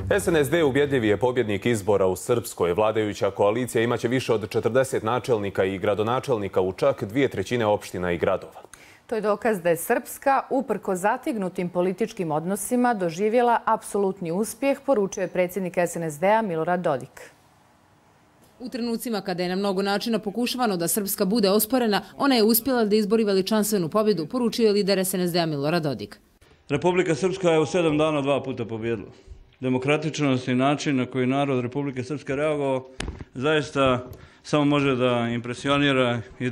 SNSD ubjedljivi je pobjednik izbora u Srpskoj. Vladajuća koalicija imaće više od 40 načelnika i gradonačelnika u čak 2/3 opština i gradova. To je dokaz da je Srpska, uprkos zategnutim političkim odnosima, doživjela apsolutni uspjeh, poručuje predsjednik SNSD-a Milorad Dodik. U trenucima kada je na mnogo načina pokušavano da Srpska bude osporena, ona je uspjela da izbori veličanstvenu pobjedu, poručuje lider SNSD-a Milorad Dodik. Republika Srpska je u 7 dana 2 puta pobjedila. Demokratičnost i način na koji narod Republike Srpske reagovao zaista samo može da impresionira i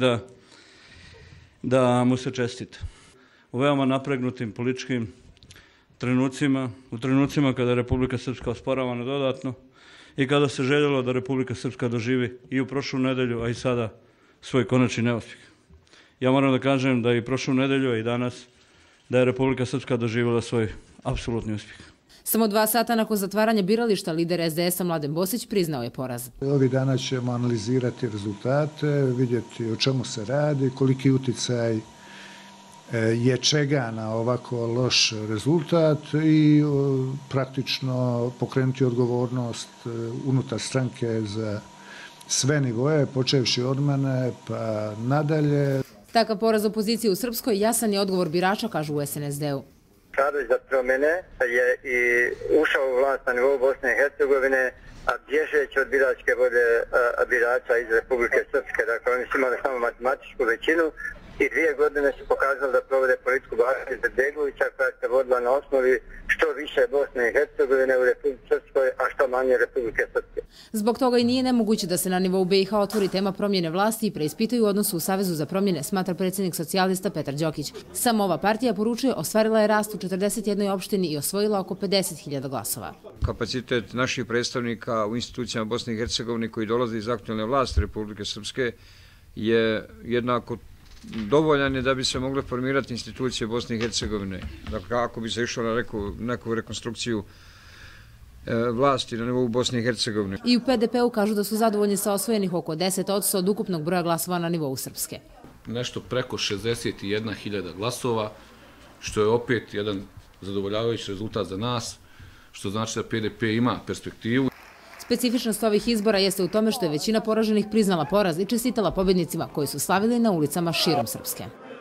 da mu se čestita. U veoma napregnutim političkim trenucima, u trenucima kada je Republika Srpska osporavana dodatno i kada se željelo da Republika Srpska doživi i u prošlu nedelju, a i sada svoj konačni neuspjeh. Ja moram da kažem da i prošlu nedelju, a i danas, da je Republika Srpska doživjela svoj apsolutni uspjeh. Samo 2 sata nakon zatvaranja birališta, lider SDS-a Mladen Bosić priznao je poraz. Ovih dana ćemo analizirati rezultate, vidjeti o čemu se radi, koliki uticaj je čega na ovako loš rezultat i praktično pokrenuti odgovornost unutar stranke za sve nivoje, počevši od mene pa nadalje. Takav poraz opozicije u Srpskoj jasan je odgovor birača, kažu u SNSD-u. Savez za promjene je i ušao u vlast na nivou Bosne i Hercegovine, a bježeći od biračke volje birača iz Republike Srpske. Dakle, oni su imali samo matematičku većinu i 2 godine su pokazali da provode politiku Bahra Izetbegovića koja se vodila na osnovi što više Bosne i Hercegovine u Republike Srpskoj, a što manje Republike Srpske. Zbog toga i nije nemoguće da se na nivou BiH otvori tema promjene vlasti i preispitaju odnosu u Savezu za promjene, smatra predsjednik socijalista Petar Đokić. Samo ova partija, poručuje, ostvarila je rast u 41 opštini i osvojila oko 50.000 glasova. Kapacitet naših predstavnika u institucijama Bosne i Hercegovine koji dolaze iz aktualne vlasti Republike Srpske je jednako dovoljan je da bi se mogle formirati institucije Bosne i Hercegovine. Dakle, kako bi se išlo na neku rekonstrukciju vlasti na nivou Bosne i Hercegovine. I u PDP-u kažu da su zadovoljni sa osvojenih oko 10% od ukupnog broja glasova na nivou Srpske. Nešto preko 61.000 glasova, što je opet jedan zadovoljavajući rezultat za nas, što znači da PDP ima perspektivu. Specifičnost ovih izbora jeste u tome što je većina poraženih priznala poraz i čestitala pobjednicima koji su slavili na ulicama širom Srpske.